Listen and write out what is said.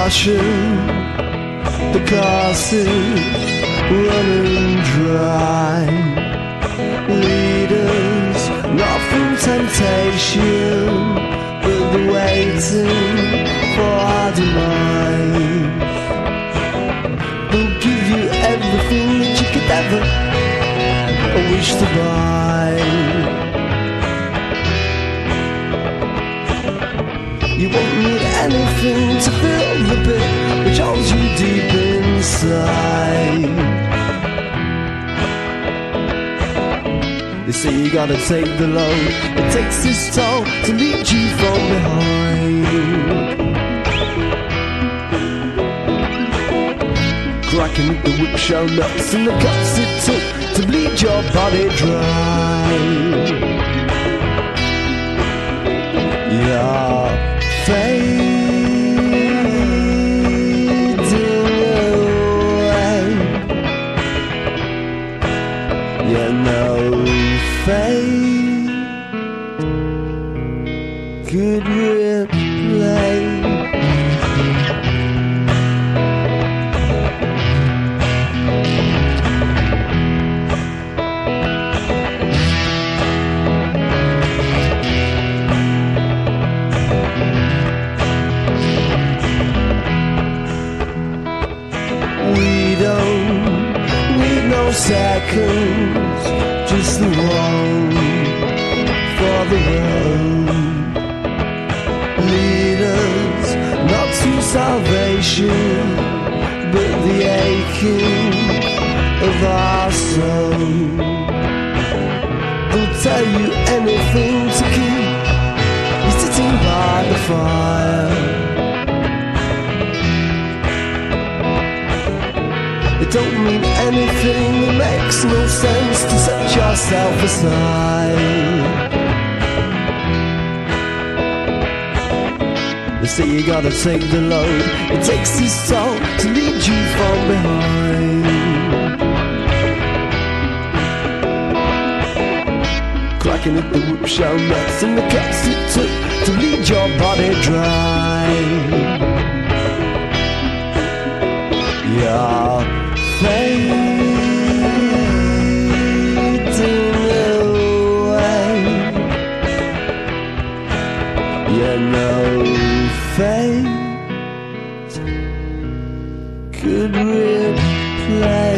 caution, the cost is running dry. Leaders not from temptation, but they're waiting for our demise. They'll give you everything that you could ever wish to buy. You won't need anything to fill the bit which holds you deep inside. They say you gotta take the load, it takes its toll to lead you from behind. Cracking at the whip show nuts and the cuts it took to bleed your body dry. You're fading away. Yeah, no fate could replay. Seconds, just the one for the road. Lead us not to salvation, but the aching of our soul. They'll tell you anything to keep you sitting by the fire. It don't mean anything, it makes no sense to set yourself aside. They say you gotta take the load, it takes its toll to lead you from behind. Cracking at the whip show nuts and the cuts it took to lead your body dry. Yeah. Fading away. Yeah, no fate could replay.